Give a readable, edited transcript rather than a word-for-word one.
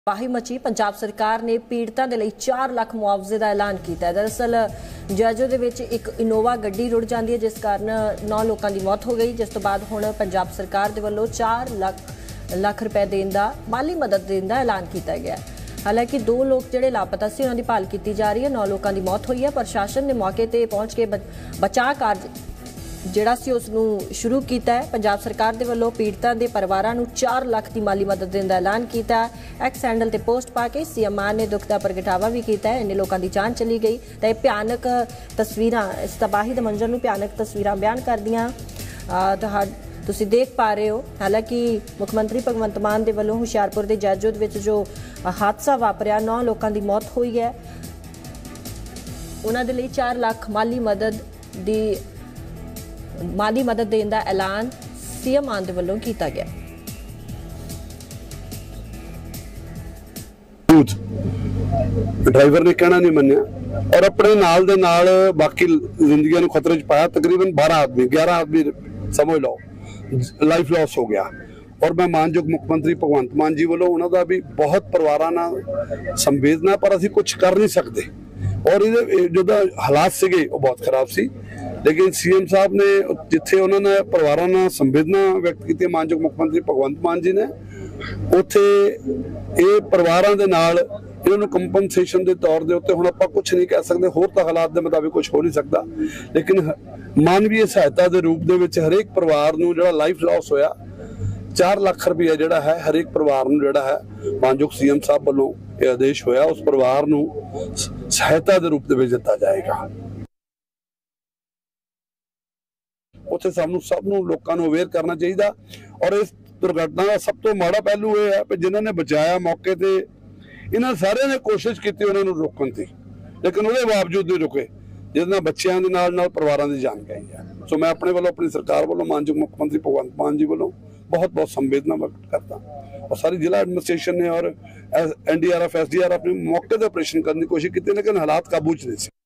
वाही मची। पंजाब सरकार ने पीड़ितां दे लई 4 लाख मुआवजे का ऐलान किया। दरअसल जैजो दे विच एक इनोवा गड्डी रुड़ जाती है, जिस कारण 9 लोगों की मौत हो गई। जिस तो बाद हुण पंजाब सरकार दे वल्लों 4 लाख रुपए देण दा माली मदद देण दा ऐलान किया गया। हालांकि 2 लोग जिहड़े लापता सी उन्हां दी भाल की जा रही है। 9 लोगों की मौत हुई है। प्रशासन ने मौके ते पहुंच के बचाव कार्य जिहड़ा सी उसनूं शुरू किया है। पंजाब सरकार दे वल्लों पीड़ितां दे परिवारां नूं 4 लाख की माली मदद देण दा ऐलान किया। एक्स हैंडल ते पोस्ट पा के सीएम मान ने दुख दा प्रगटावा भी किया है। इन्ने लोगों की जान चली गई तो यह भयानक तस्वीरां, इस तबाही दे मंजर नूं भयानक तस्वीरां बयान करदियां तुसीं देख पा रहे हो। हालांकि मुख्यमंत्री भगवंत मान दे वल्लों हुशियारपुर के जैजो विच जो हादसा वापरिया, 9 लोगों की मौत हुई है, उन्हां दे लई 4 लाख माली मदद देने का ऐलान सीएम मान दे वल्लों किया गया। ड्राइवर ने कहना नहीं मन्निया और अपने नाल दे नाल बाकी जिंदगियां नूं खतरे च पाया। तकरीबन 11 आदमी समझ लो लाइफ लॉस हो गया। और मैं मानयोग मुख्यमंत्री भगवंत मान जी वालों उन्होंने भी बहुत परिवारों नाल संवेदना, पर असीं कुछ कर नहीं सकते। और ये जो हालात सीगे वो बहुत खराब सी, लेकिन सीएम साहब ने जिथे उन्होंने परिवारों नाल संवेदना व्यक्त की, मानयोग मुख्यमंत्री भगवंत मान जी ने उत्थे ये परिवारों के नाल इन्होंने कंपनसेशन के तौर के उत्ते हुण आपां कुछ नहीं कह सकते, होर तां हालात के मुताबिक कुछ हो नहीं सकता, लेकिन मानवीय सहायता के रूप दे विच हरेक परिवार नूं जिहड़ा लाइफ लॉस होया 4 लाख रुपया जिहड़ा है हरेक परिवार नूं जिहड़ा है मानयोग सीएम साहब वालों यह आदेश होया उस परिवार नूं सहायता के रूप में दिता जाएगा। उत्थे सानूं सब नूं लोकां नूं अवेयर करना चाहिए। और इस दुर्घटना का सब तो माड़ा पहलू यह है कि जिन्हां ने बचाया मौके ते इन्हां सारिਆਂ ने कोशिश की उन्हां नूं रोकण दी, लेकिन उसके बावजूद नहीं रुके, जिहदे नाल बच्चों के नाल परिवारों की जान गई है। सो मैं अपने वालों अपनी सरकार वालों मानयोग मुख्यमंत्री भगवंत मान जी वालों बहुत बहुत संवेदना व्यक्त करता और सारी जिला एडमिनिस्ट्रेशन ने और NDRF SDRF ने मौके पर ऑपरेशन करने की कोशिश की, लेकिन हालात काबू च नहीं।